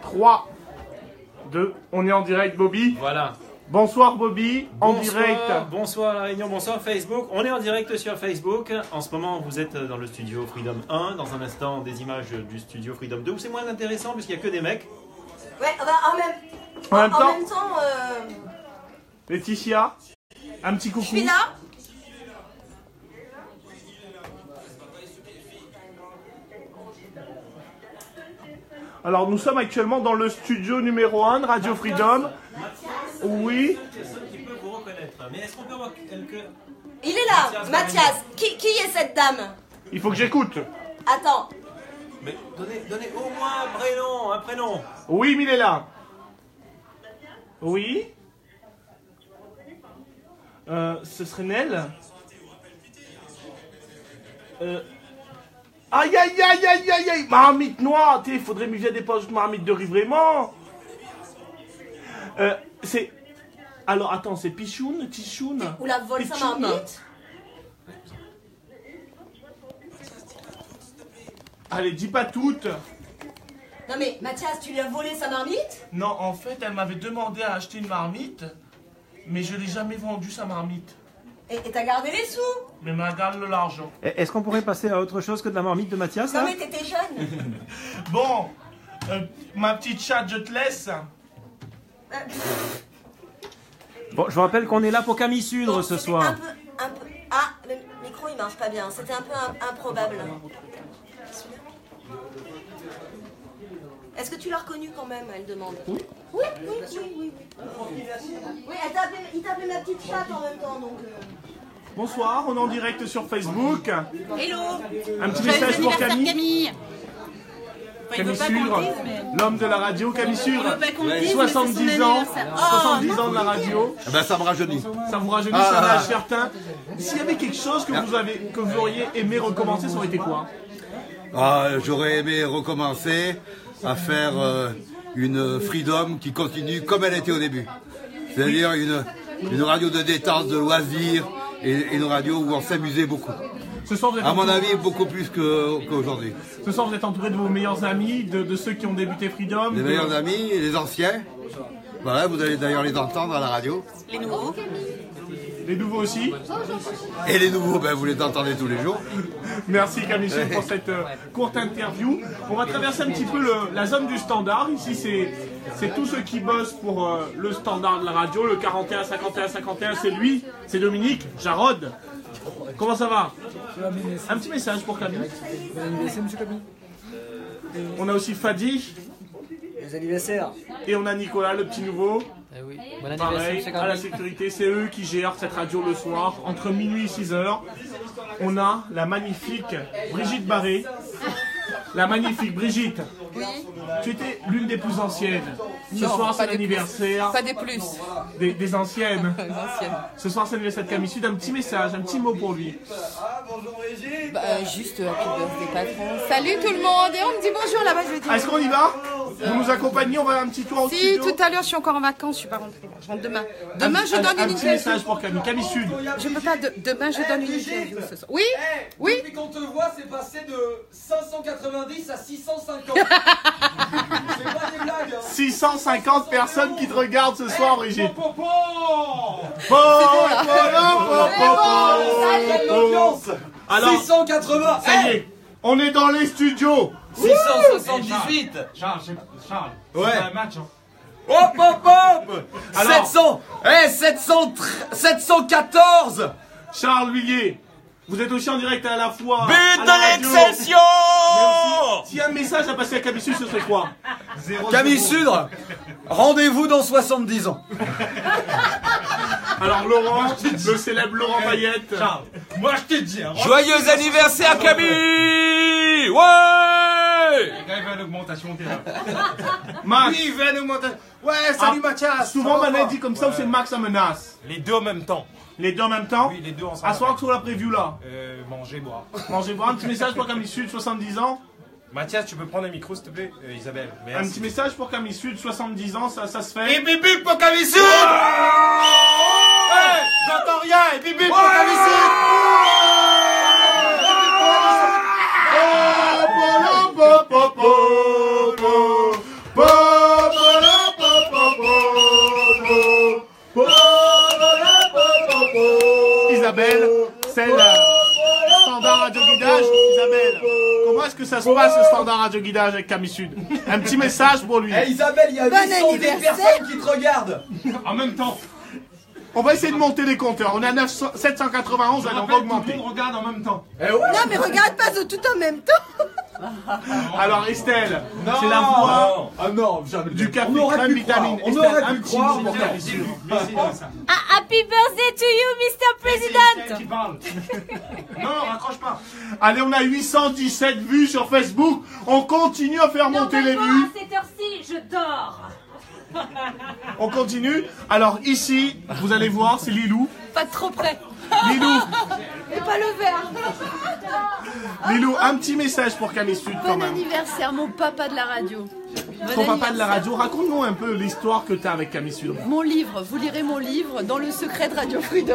3, 2, on est en direct, Bobby. Voilà. Bonsoir Bobby, en direct. Bonsoir La Réunion, bonsoir Facebook. On est en direct sur Facebook. En ce moment, vous êtes dans le studio Freedom 1. Dans un instant, des images du studio Freedom 2 où c'est moins intéressant puisqu'il n'y a que des mecs. Ouais, en même temps, Laetitia, un petit coucou. je suis là. Alors nous sommes actuellement dans le studio numéro 1 de Radio Freedom. Oui. Personne qui peut vous reconnaître. Mais est-ce qu'on peut avoir quelques... Il est là, Mathias. Qui est cette dame? Il faut que j'écoute. Attends. Mais donnez au moins un prénom. Oui, mais il est là. Oui. Ce serait Nel. Aïe aïe aïe aïe aïe aïe. Marmite noire. Il faudrait m'user des postes de marmite de riz vraiment. C'est... Alors attends, c'est Pichoun, Tichoun. Ou la vole sa marmite? Allez, dis pas toutes. Non mais Mathias, tu lui as volé sa marmite? Non, en fait, elle m'avait demandé à acheter une marmite, mais je l'ai jamais vendue sa marmite. Et t'as gardé les sous? Mais m'a garde l'argent. Est-ce qu'on pourrait passer à autre chose que de la marmite de Mathias? Non mais t'étais jeune. Bon, ma petite chatte, je te laisse. Bon, je vous rappelle qu'on est là pour Camille Sudre Bon, ce c'était soir. un peu... Ah, le micro il marche pas bien. C'était un peu improbable. Est-ce que tu l'as reconnue quand même? Elle demande. Oui. Oui. Oui, il t'a appelé ma petite chatte en même temps, donc... Bonsoir, on est en direct sur Facebook. Hello. Un petit message pour Camille. Camille. Camille Sudre, l'homme de la radio, Camille Sudre, pas qu'on le dise, 70 mais c'est son ans, anniversaire. 70 ans de la radio. Eh ben ça me rajeunit. Ça vous rajeunit, c'est un âge certain. S'il y avait quelque chose que vous auriez aimé recommencer, ça aurait été quoi? J'aurais aimé recommencer à faire une Freedom qui continue comme elle était au début. C'est-à-dire une radio de détente, de loisirs, et une radio où on s'amusait beaucoup. Ce soir, vous êtes À mon avis, beaucoup plus qu'aujourd'hui. Ce soir, vous êtes entouré de vos meilleurs amis, de ceux qui ont débuté Freedom. Les meilleurs amis, les anciens. Voilà, vous allez d'ailleurs les entendre à la radio. Les nouveaux. Les nouveaux aussi. Et les nouveaux, ben, vous les entendez tous les jours. Merci Camille Sudre pour cette courte interview. On va traverser un petit peu la zone du standard. Ici, c'est tous ceux qui bossent pour le standard de la radio. Le 41, 51, 51, c'est lui, c'est Dominique, Jarod. Comment ça va? Un petit message pour Camille. Bon anniversaire, monsieur Camille. On a aussi Fadi. Bon anniversaire. Et on a Nicolas, le petit nouveau. Eh oui. Bon anniversaire, Pareil, monsieur à la Camille. sécurité, c'est eux qui gèrent cette radio le soir, entre minuit et 6h. On a la magnifique Brigitte Barré. La magnifique Brigitte. Oui. Tu étais l'une des plus anciennes. Ce Non, soir, pas c'est des l'anniversaire Pas des plus. des anciennes. Anciennes. Ce soir, c'est l'anniversaire de Camille Sudre. Un petit message, un petit mot pour lui. Juste happy birthday patron. Salut tout le monde. Et on me dit bonjour là-bas, je vais dire. Est-ce qu'on y va? Vous nous accompagnez, on va faire un petit tour au Si, studio. tout à l'heure, je suis encore en vacances, je suis pas rentrée. Je rentre demain. Demain, je donne un une petit interview. message pour Camille. Camille Sudre. Je peux pas. Demain, je donne une interview ce soir. Oui, oui. Depuis qu'on te voit, c'est passé de 590 à 650. C'est pas des blagues. 650 personnes qui te regardent ce soir, Brigitte. Alors, 680. ça y est, on est dans les studios. 678. Charles, Ouais. c'est un match. Hein. Hop, hop, hop. Alors. 714. Charles Huillier, vous êtes aussi en direct à la fois. But à la radio. de l'Excelsior. Merci. S'il y a un message à passer à Camille Sudre, ce serait quoi? Camille Sudre, rendez-vous dans 70 ans. Alors Laurent, le célèbre Laurent Bayette. Charles, moi je te dis. Hein, Joyeux anniversaire Camille. Ouais. Les gars, il va à l'augmentation, t'es là. Max, Oui, il va à l'augmentation. Ouais, salut Mathias. souvent Ça va, Manet quoi? dit comme ça ou c'est Max à menace? Les deux en même temps. Les deux en même temps? Oui, les deux ensemble. À soir sur la preview là. Manger, boire. Mangez boire, un petit message pour Camille Sudre, 70 ans. Mathias, tu peux prendre un micro s'il te plaît, Isabelle. Un Merci. petit message pour Camille Sudre, 70 ans, ça se fait. Et bibi pour Camille Sudre. Hey, j'entends rien. Et bibi pour Camille Sudre. Po, po, po, po, po, po, po. ça se passe le standard radio guidage avec Camille Sud? Un petit message pour lui. Eh Isabelle, il y a 800 personnes qui te regardent. En même temps. On va essayer de monter les compteurs. On est à 791, allez, on va augmenter. Tout le monde regarde en même temps. Eh ouais. Non, mais regarde pas tout en même temps. Alors Estelle, c'est la voix Ah non, jamais. du café On aurait crème pu vitamine. croire, on Estelle, aurait un pu petit croire, mot pour pourtant. Camille Sud. Happy birthday to you, Mr. President. Qui parle. Non, raccroche pas. Allez, on a 817 vues sur Facebook. On continue à faire monter les vues. À cette heure-ci, je dors. On continue. Alors ici, vous allez voir, c'est Lilou. Pas trop près. Lilou, Et pas le verre. Lilou, un petit message pour Camille Sud quand Bon même. anniversaire, mon papa de la radio. Ton papa de la radio, raconte-nous un peu l'histoire que tu as avec Camille Sud. Mon livre, vous lirez mon livre dans le secret de Radio Freedom.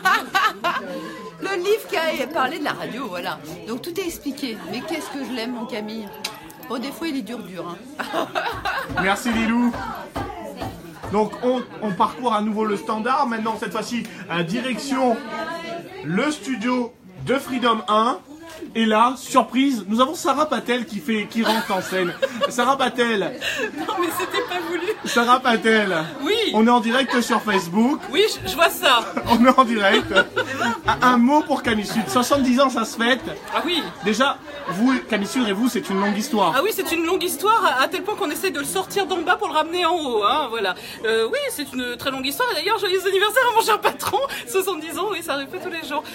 Le livre qui a parlé de la radio, voilà. Donc tout est expliqué. Mais qu'est-ce que je l'aime, mon Camille. Bon, des fois il est dur. Hein. Merci Lilou. Donc on parcourt à nouveau le standard. Maintenant, cette fois-ci, direction le studio de Freedom 1. Et là, surprise, nous avons Sarah Patel qui rentre en scène. Sarah Patel. Non mais c'était pas voulu. Sarah Patel. Oui. On est en direct sur Facebook. Oui, je vois ça. On est en direct. Un mot pour Camille Sud. 70 ans, ça se fête. Ah oui. Déjà, vous, Camille Sud et vous, c'est une longue histoire. Ah oui, c'est une longue histoire à tel point qu'on essaie de le sortir d'en bas pour le ramener en haut. Hein, voilà. Oui, c'est une très longue histoire. Et d'ailleurs, joyeux anniversaire à mon cher patron. 70 ans, oui, ça arrive pas tous les jours.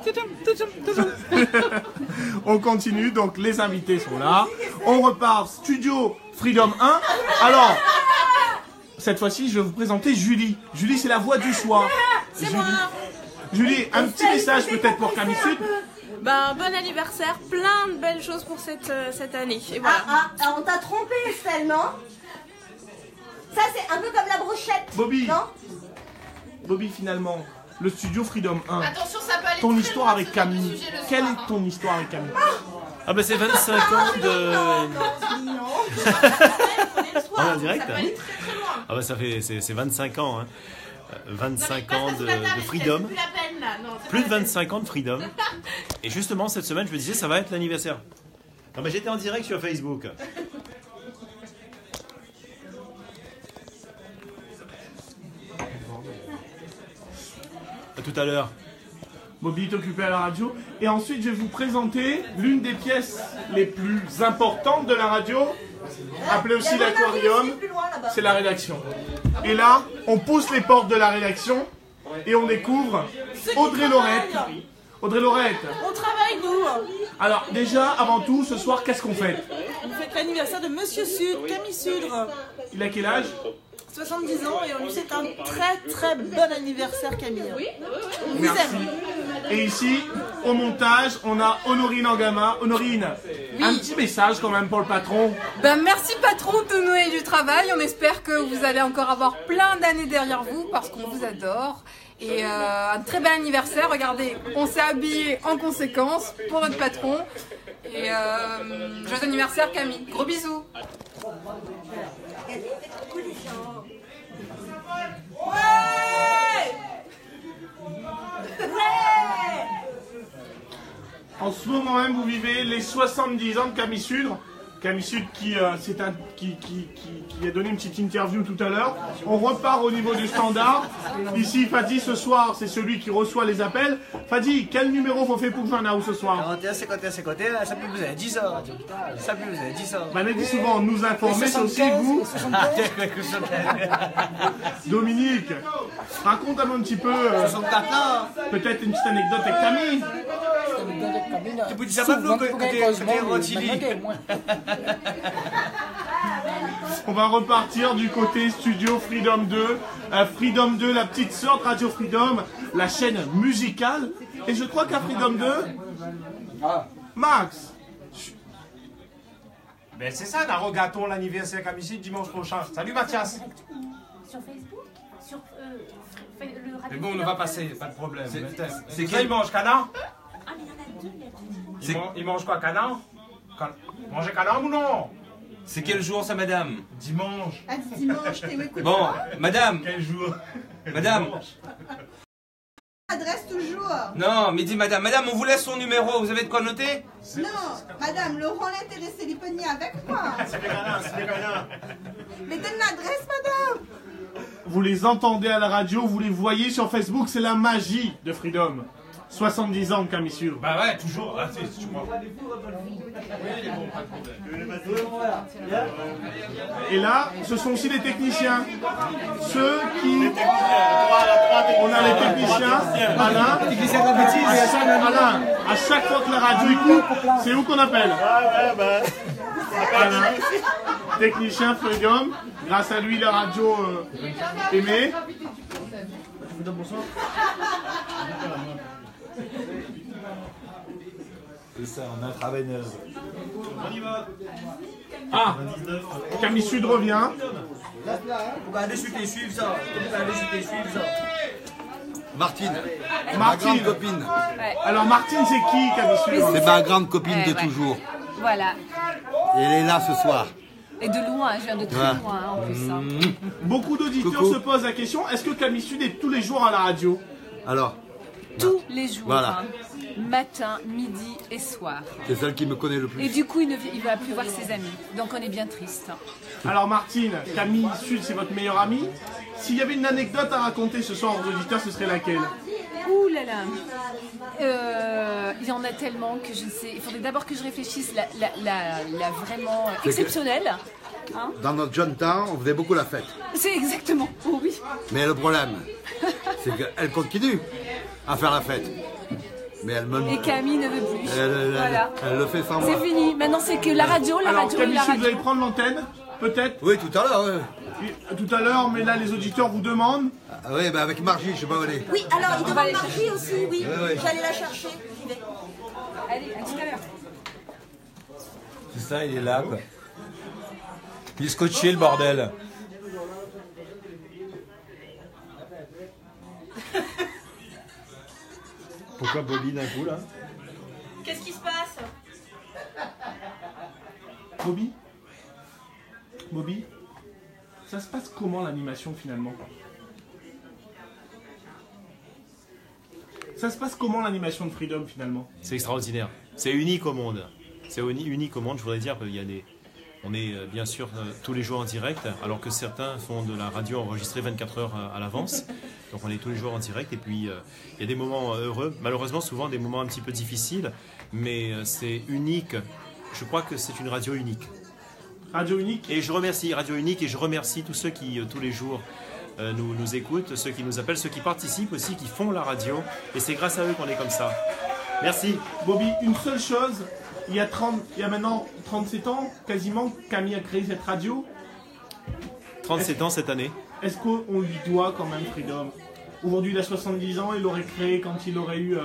On continue, donc les invités sont là. On repart, studio Freedom 1. Alors, cette fois-ci, je vais vous présenter Julie. Julie, c'est la voix du soir. C'est moi. Julie, un petit message peut-être pour Camille Sud. Ben, bon anniversaire, plein de belles choses pour cette année. Et voilà. On t'a trompé, Estelle, non? Ça, c'est un peu comme la brochette. Bobby. Non? Bobby, finalement, le studio Freedom 1. Attention, ça peut aller Ton très histoire loin, avec ce Camille. sujet le soir, Quelle hein. est ton histoire avec Camille? Ah bah c'est 25 ans de... On est en direct? Ah bah ça fait... c'est 25 ans, hein. 25 ans de Freedom. Plus de 25 ans de Freedom. Et justement, cette semaine, je me disais, ça va être l'anniversaire. Ah bah j'étais en direct sur Facebook. À tout à l'heure. Bobby est occupé à la radio. Et ensuite, je vais vous présenter l'une des pièces les plus importantes de la radio, appelée aussi l'aquarium. C'est la rédaction. Et là, on pousse les portes de la rédaction et on découvre Audrey Laurette. Audrey Laurette. On travaille, nous. Alors, déjà, avant tout, ce soir, qu'est-ce qu'on fait? On fête l'anniversaire de Monsieur Sud, Camille Sudre. Il a quel âge? 70 ans et on lui souhaite un très bon anniversaire, Camille. Oui. On vous Merci. aime. Et ici, au montage, on a Honorine Angama. Honorine, un petit message quand même pour le patron. Ben, merci patron de nous et du travail. On espère que vous allez encore avoir plein d'années derrière vous parce qu'on vous adore. Et un très bel anniversaire. Regardez, on s'est habillé en conséquence pour notre patron. Et joyeux anniversaire Camille. Gros bisous. En ce moment même, vous vivez les 70 ans de Camille Sudre. Camille Sud qui a donné une petite interview tout à l'heure. On repart au niveau du standard. Ici, Fadi, ce soir, c'est celui qui reçoit les appels. Fadi, quel numéro faut faire pour Fanaou ce soir? 41, 51, 51, ça peut vous avez 10 heures. Ça peut vous avez 10 heures. Ben, dit souvent, nous informer, c'est aussi vous. Dominique, raconte-moi un petit peu, peut-être une petite anecdote avec Camille. Tu peux dire ça pas On va repartir du côté studio Freedom 2. Freedom 2, la petite sœur de Radio Freedom, la chaîne musicale. Et je crois qu'à Freedom 2, Max, Ben c'est ça, Narogaton, l'anniversaire Camille Sud dimanche prochain. Salut Mathias. Sur Facebook, sur le radio. Mais bon, on va passer, pas de problème. c'est Ça, il mange canard? Ah, mais il y en a deux, il y a deux. Il mange quoi, canard? Manger canard ou non? C'est quel jour ça, madame? Dimanche. Ah, dimanche, t'es où? Bon, madame. Quel jour? Madame. Adresse toujours. Non, mais dis madame, on vous laisse son numéro, vous avez de quoi noter? Non, madame, Laurent l'intéressé, il peut venir avec moi. Mais donne l'adresse, madame. Vous les entendez à la radio, vous les voyez sur Facebook, c'est la magie de Freedom. 70 ans, Camille Sudre. Bah ouais, toujours. Ah, tu vois. Et là, ce sont aussi les techniciens. Ceux qui... On a les techniciens. Alain. Alain, à chaque fois que la radio écoute, c'est où qu'on appelle? Alain. Technicien Freedom. Grâce à lui, la radio aimée. Bonsoir. C'est ça, on a intraveineuse. On y va. Ah, Camille Sud revient. On va aller sur les suivre ça. On va aller sur les suivre ça. Martine. Ma grande copine. Ouais. Alors Martine, c'est qui, Camille Sud? C'est ma grande copine de toujours. Voilà. Et elle est là ce soir. Et de loin, je viens de très loin en plus. Hein. Beaucoup d'auditeurs se posent la question, est-ce que Camille Sud est tous les jours à la radio? Alors tous les jours, voilà. Matin, midi et soir. C'est celle qui me connaît le plus. Et du coup, il ne va plus voir ses amis. Donc on est bien triste. Alors Martine, Camille Sud, c'est votre meilleure amie. S'il y avait une anecdote à raconter ce soir aux auditeurs, ce serait laquelle? Ouh là là. Il y en a tellement que je ne sais. Il faudrait d'abord que je réfléchisse la vraiment exceptionnelle. Hein? Dans notre jeune temps, on faisait beaucoup la fête. C'est exactement. Oh oui. Mais le problème, c'est qu'elle continue à faire la fête. Mais elle me... Et Camille ne veut plus. Voilà. Elle le fait sans moi. C'est fini. Maintenant, c'est que la radio, Alors, Camille Sud, vous allez prendre l'antenne, peut-être? Oui, tout à l'heure. Oui. Tout à l'heure, mais là, les auditeurs vous demandent. Ah, oui, bah avec Margie, je sais pas où elle est. Oui, alors il demande Margie aussi, oui. Oui. J'allais la chercher. J'y vais. Allez, à tout à l'heure. C'est ça, il est là, quoi. Il est scotché, le bordel. Pourquoi Bobby d'un coup, là? Qu'est-ce qui se passe? Bobby, ça se passe comment l'animation finalement? Ça se passe comment l'animation de Freedom finalement? C'est extraordinaire. C'est unique au monde. C'est unique au monde. Je voudrais dire qu'il y a des... On est bien sûr tous les jours en direct, alors que certains font de la radio enregistrée 24 heures à l'avance. Donc on est tous les jours en direct et puis il y a des moments heureux, malheureusement souvent des moments un petit peu difficiles, mais c'est unique. Je crois que c'est une radio unique. Radio unique. Et je remercie Radio Unique et je remercie tous ceux qui tous les jours nous écoutent, ceux qui nous appellent, ceux qui participent aussi, qui font la radio. Et c'est grâce à eux qu'on est comme ça. Merci. Bobby, une seule chose. Il y a maintenant 37 ans, quasiment, Camille a créé cette radio. 37 ans cette année. Est-ce qu'on lui doit quand même Freedom? Aujourd'hui, il a 70 ans, il l'aurait créé quand il aurait eu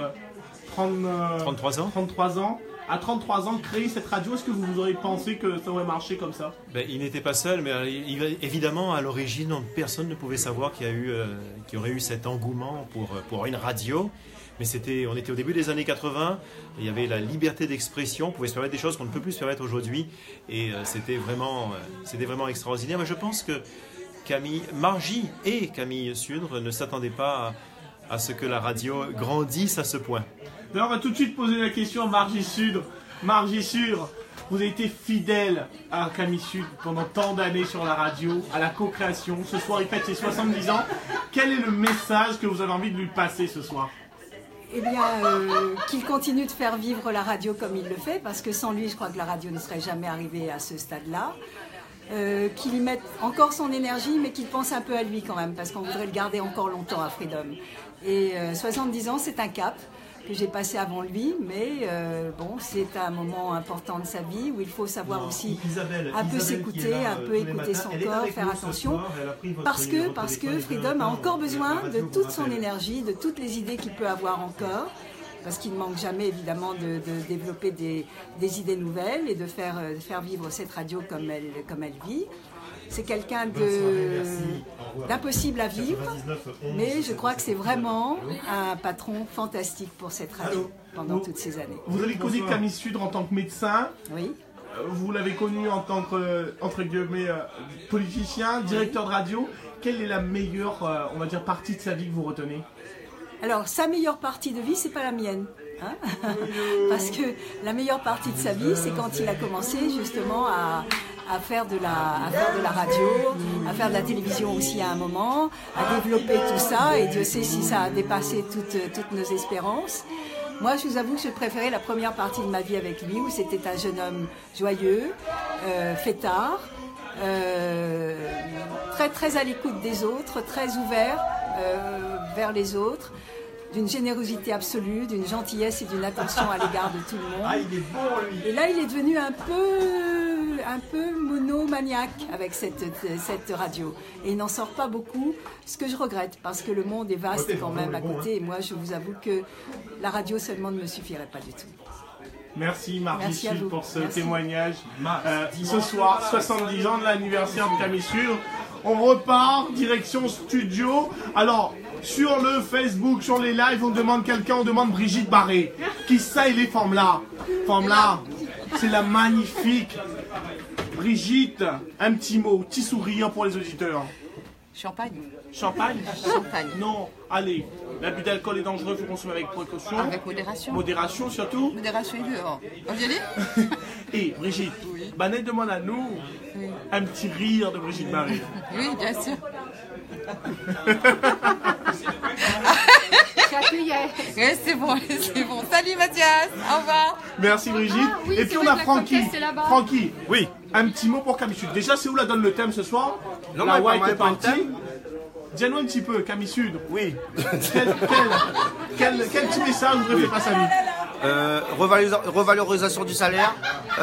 33 ans. 33 ans. À 33 ans, créer cette radio, est-ce que vous auriez pensé que ça aurait marché comme ça? Il n'était pas seul, mais évidemment, à l'origine, personne ne pouvait savoir qu'il y aurait eu cet engouement pour une radio. Mais on était au début des années 80, il y avait la liberté d'expression, on pouvait se permettre des choses qu'on ne peut plus se permettre aujourd'hui. Et c'était vraiment extraordinaire. Mais je pense que Margie et Camille Sudre ne s'attendaient pas à ce que la radio grandisse à ce point. D'ailleurs, on va tout de suite poser la question à Margie Sudre. Margie Sudre, vous avez été fidèle à Camille Sudre pendant tant d'années sur la radio, à la co-création. Ce soir, il fête ses 70 ans. Quel est le message que vous avez envie de lui passer ce soir? Eh bien, qu'il continue de faire vivre la radio comme il le fait, parce que sans lui, je crois que la radio ne serait jamais arrivée à ce stade-là. Qu'il y mette encore son énergie, mais qu'il pense un peu à lui quand même, parce qu'on voudrait le garder encore longtemps à Freedom. Et 70 ans, c'est un cap que j'ai passé avant lui, mais bon, c'est un moment important de sa vie où il faut savoir aussi un peu s'écouter, un peu écouter son corps, faire attention, parce que Freedom a encore besoin de toute son énergie, de toutes les idées qu'il peut avoir encore, parce qu'il ne manque jamais évidemment de développer des idées nouvelles et de faire vivre cette radio comme elle vit. C'est quelqu'un d'impossible à vivre, mais je crois que c'est vraiment un patron fantastique pour cette radio pendant toutes ces années. Vous avez connu Camille Sudre en tant que médecin. Oui. Vous l'avez connu en tant que, entre guillemets, politicien, directeur de radio. Quelle est la meilleure, on va dire, partie de sa vie que vous retenez? Alors, sa meilleure partie de vie, c'est pas la mienne. Hein parce que la meilleure partie de sa vie, c'est quand il a commencé justement à faire de la radio, à faire de la télévision aussi à un moment, à développer tout ça, et Dieu sait si ça a dépassé toutes nos espérances. Moi, je vous avoue que je préférais la première partie de ma vie avec lui, où c'était un jeune homme joyeux, fêtard, très très à l'écoute des autres, très ouvert vers les autres, d'une générosité absolue, d'une gentillesse et d'une attention à l'égard de tout le monde. Ah, il est bon, lui. Et là, il est devenu un peu monomaniaque avec cette radio. Et il n'en sort pas beaucoup, ce que je regrette, parce que le monde est vaste quand même à côté. Et moi, je vous avoue que la radio seulement ne me suffirait pas du tout. Merci Marc Michel pour ce témoignage. Ce soir, 70 ans de l'anniversaire de Camille Sud. On repart, direction studio. Alors, sur le Facebook, sur les lives, on demande quelqu'un, on demande Brigitte Barré. Qui ça, il est forme-là? Forme-là, c'est la magnifique Brigitte. Un petit mot, petit sourire pour les auditeurs. Champagne. Champagne? Champagne. Non, allez. L'abus d'alcool est dangereux, il faut consommer avec précaution. Avec modération. Modération surtout. Modération et dehors. On y aller? Et Brigitte, Banet demande à nous un petit rire de Brigitte Barré. Oui, bien sûr. Oui, c'est bon, c'est bon. Salut Mathias, au revoir. Merci Brigitte. Ah, oui, et puis on a Francky. Francky, oui. Un petit mot pour Camille Sud. Déjà, c'est où la donne le thème ce soir? Non, la mais White est pas le partie. Dis-nous un petit peu, Camille Sud. Oui. Quel petit message vous préférez passer à lui? Revalorisation du salaire.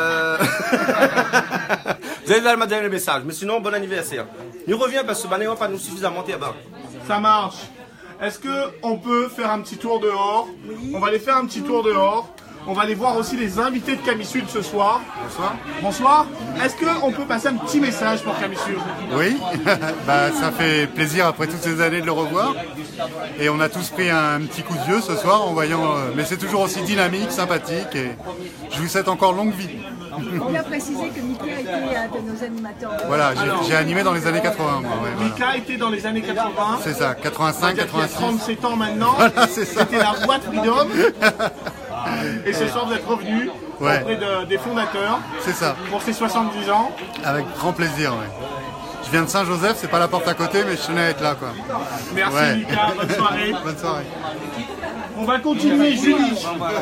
Vous allez donner le message. Mais sinon, bon anniversaire. Nous revient parce que Bané va pas nous suffisamment bas. Ça marche. Est-ce qu'on peut faire un petit tour dehors? On va aller faire un petit tour dehors. On va aller voir aussi les invités de Camille Sud ce soir. Bonsoir. Bonsoir. Est-ce qu'on peut passer un petit message pour Camille Sud? Oui, ça fait plaisir après toutes ces années de le revoir. Et on a tous pris un petit coup de vieux ce soir en voyant... mais c'est toujours aussi dynamique, sympathique. Et je vous souhaite encore longue vie. On a précisé que Mika était un de nos animateurs. Voilà, j'ai animé dans les années 80. Moi, ouais, voilà. Mika était dans les années 80. C'est ça, 85, 86. 37 ans maintenant. Voilà, c'est ça. C'était la boîte Freedom. Et ce soir, vous êtes revenu auprès des fondateurs. C'est ça. Pour ces 70 ans. Avec grand plaisir, oui. Je viens de Saint-Joseph, c'est pas la porte à côté, mais je tenais à être là, quoi. Merci Mika, bonne soirée. Bonne soirée. On va continuer, Julie.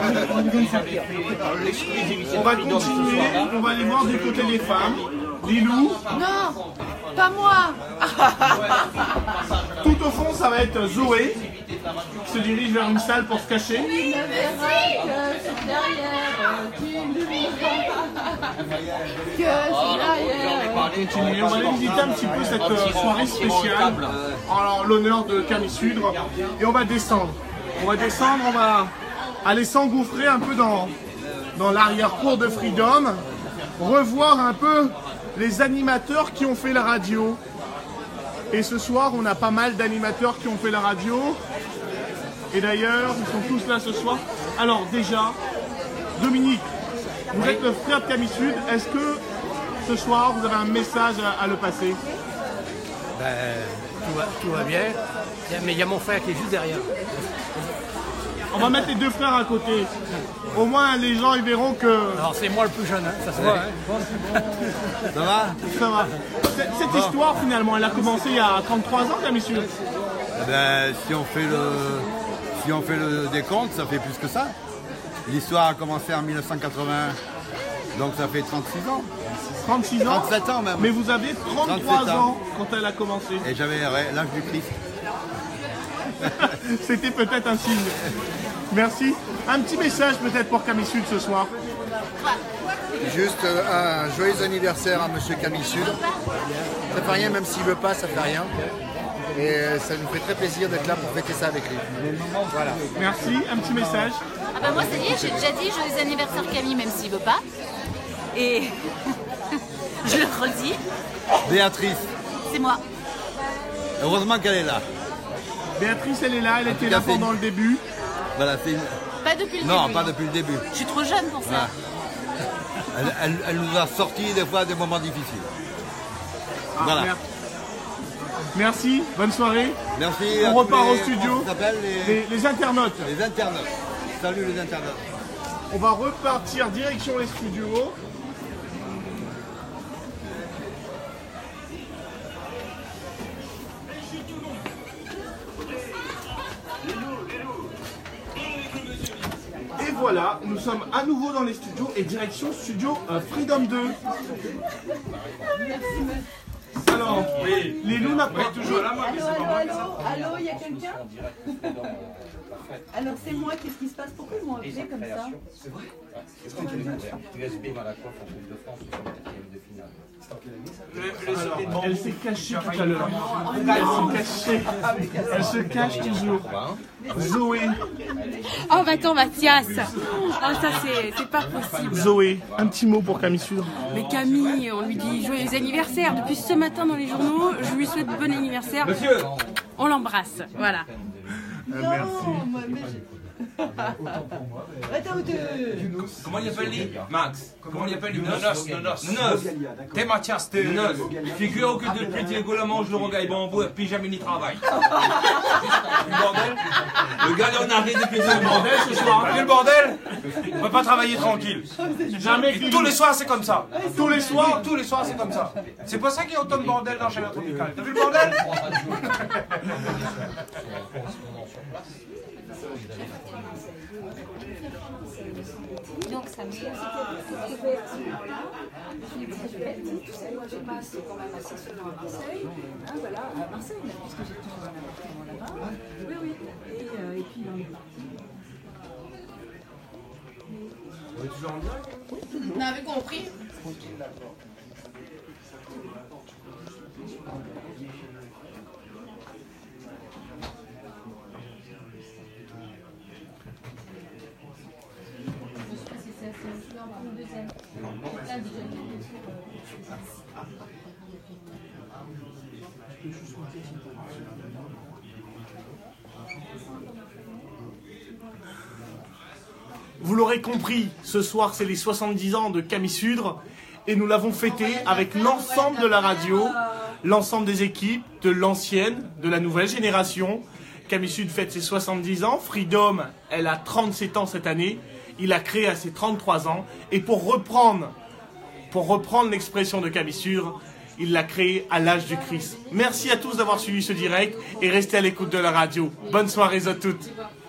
On va continuer, on va aller voir du côté des femmes. Lilou. Non, pas moi. Tout au fond, ça va être Zoé, qui se dirige vers une salle pour se cacher. On va aller visiter un petit peu cette soirée spéciale en l'honneur de Camille Sud. Et on va descendre. On va aller s'engouffrer un peu dans l'arrière-cour de Freedom, revoir un peu les animateurs qui ont fait la radio. Et ce soir, on a pas mal d'animateurs qui ont fait la radio. Et d'ailleurs, ils sont tous là ce soir. Alors déjà, Dominique, vous êtes le frère de Camille Sud. Est-ce que ce soir, vous avez un message à le passer? Tout va bien, mais il y a mon frère qui est juste derrière. On va mettre les deux frères à côté. Au moins, les gens ils verront que... Alors, c'est moi le plus jeune, hein, ça se voit. Hein. Ça va? Ça va. Cette histoire, finalement, elle a commencé il y a 33 ans, Camille Sud. Si on fait le décompte, ça fait plus que ça. L'histoire a commencé en 1980, donc ça fait 36 ans. 36 ans? 37 ans même. Mais vous avez 33 ans quand elle a commencé. Et j'avais l'âge du Christ. C'était peut-être un signe. Merci. Un petit message peut-être pour Camille Sud ce soir. Juste un joyeux anniversaire à Monsieur Camille Sud. Ça fait rien, même s'il veut pas, ça fait rien. Et ça nous fait très plaisir d'être là pour fêter ça avec lui. Voilà. Merci. Un petit message. Ah bah moi ça y est, j'ai déjà dit joyeux anniversaire Camille même s'il veut pas. Et je le redis. Béatrice. C'est moi. Heureusement qu'elle est là. Béatrice, elle est là, elle était là pendant le début. Voilà, pas depuis le début. Non, pas depuis le début. Je suis trop jeune pour ça. Voilà. Elle nous a sorti des fois des moments difficiles. Voilà. Merci, bonne soirée. Merci. On repart au studio. Ça s'appelle les internautes. Les internautes. Salut les internautes. On va repartir direction les studios. Et voilà, nous sommes à nouveau dans les studios et direction studio Freedom 2. Alors, les loups n'apprennent toujours la main. Allô, il y a quelqu'un? Alors c'est moi, qu'est-ce qui se passe? Pourquoi ils m'ont appelé comme ça? C'est vrai? Est-ce que tu USB dans la coiffe en Coupe de France sur la 4e de finale? Alors, elle s'est cachée tout à l'heure. Elle se cache toujours. Zoé. Oh, bah attends, Mathias. Oh, ça, c'est pas possible. Zoé, un petit mot pour Camille Sudre. Mais Camille, on lui dit joyeux anniversaire. Depuis ce matin dans les journaux, je lui souhaite bon anniversaire. Monsieur, on l'embrasse, voilà. Merci. comment il appelle lui? Max. Comment il appelle lui? Nonos. T'es Mathias, t'es Nonos. Figure que depuis Diego la mange le rogaille bambou et puis jamais ni travail. Le bordel. Le gars là on arrive depuis le bordel ce soir. T'as vu le bordel? On peut pas travailler tranquille. Jamais. Et tous les soirs c'est comme ça. Tous les soirs c'est comme ça. C'est pour ça qu'il y a autant de bordel dans Chaleur Tropicale. T'as vu le bordel? Donc ça me fait moi je passe quand même assez souvent à Marseille. Ah, voilà, à Marseille, puisque j'ai toujours un appartement là-bas. Oui. Et puis on est parti. On est toujours en direct? Oui, on avait compris. Vous l'aurez compris, ce soir c'est les 70 ans de Camille Sudre et nous l'avons fêté avec l'ensemble de la radio, l'ensemble des équipes, de l'ancienne, de la nouvelle génération. Camille Sudre fête ses 70 ans, Freedom, elle a 37 ans cette année, il a créé à ses 33 ans et pour reprendre l'expression de Camille Sudre, il l'a créé à l'âge du Christ. Merci à tous d'avoir suivi ce direct et restez à l'écoute de la radio. Bonne soirée à toutes.